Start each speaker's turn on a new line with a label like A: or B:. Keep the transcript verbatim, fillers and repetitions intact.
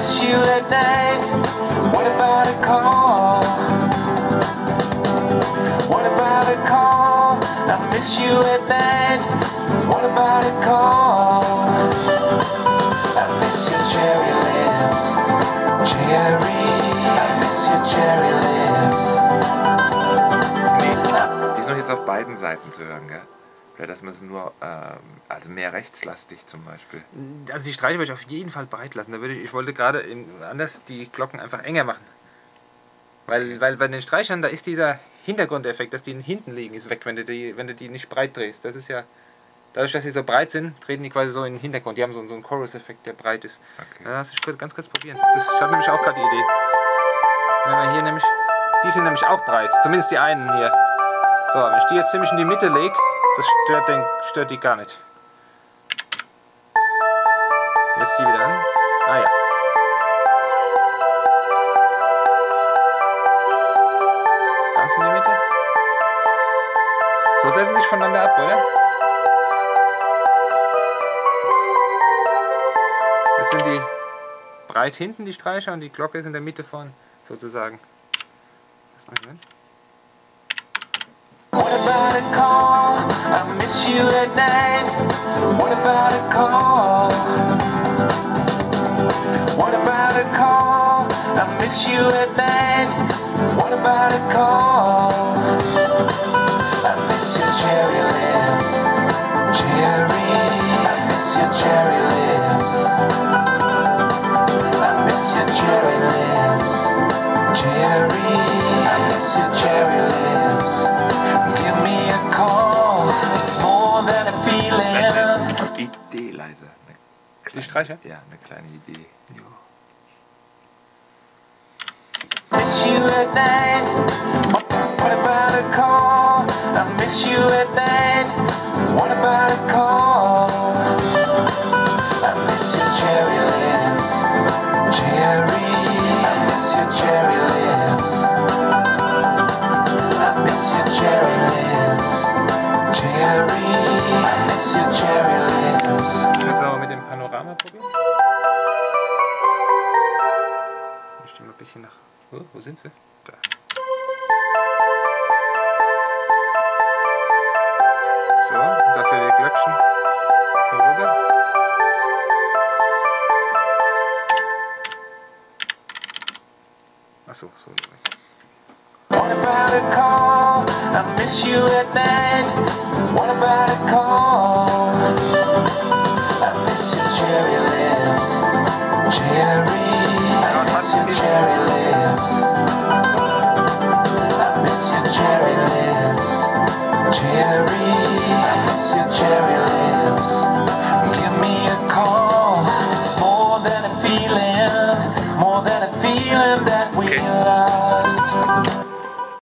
A: miss you at night. What about a call? What about a call? I miss you at night. What about a call? I miss your cherry lips, cherry. I miss your cherry lips.
B: Die ist noch jetzt auf beiden Seiten zu hören, gell? Oder dass man es nur, ähm, also mehr rechtslastig zum Beispiel.
C: Also die Streiche würde ich auf jeden Fall breit lassen. Da würde ich, ich wollte gerade anders die Glocken einfach enger machen. Weil, weil bei den Streichern, da ist dieser Hintergrundeffekt, dass die hinten liegen, ist weg, wenn du die, wenn du die nicht breit drehst. Das ist ja, dadurch, dass sie so breit sind, treten die quasi so in den Hintergrund. Die haben so, so einen Chorus-Effekt, der breit ist.
B: Okay.
C: Ja, das ist ganz kurz probieren. Das, ich habe nämlich auch gerade die Idee. Wenn wir hier nämlich, die sind nämlich auch breit, zumindest die einen hier. So, wenn ich die jetzt ziemlich in die Mitte lege, das stört, den, stört die gar nicht. Jetzt die wieder an. Ah ja. Ganz in die Mitte. So setzen sie sich voneinander ab, oder? Das sind die breit hinten, die Streicher, und die Glocke ist in der Mitte vorn, sozusagen. Lass mal hören.
A: What about a call? I miss you at night. What about a call? What about a call? I miss you at night. What about a call? I miss your cherry lips, cherry. I miss your cherry lips. I miss your cherry lips, cherry. I miss your cherry lips. Give me a call. It's more than a feeling.
B: Idee leise. Eine kleine,
C: Die Streicher?
B: Ja, eine kleine Idee.
A: Miss you at night. What about a call? I miss you at night. What about a call? I miss your cherry lips, cherry. I miss your cherry lips. I miss your cherry lips, cherry. I miss your cherry lips.
C: So, mit dem Panorama probieren. Ich stehe mal ein bisschen nach. Oh, wo sind sie? Da. So, dafür die Glöckchen hier rüber. Achso, so.
A: What about a call? I miss you at night.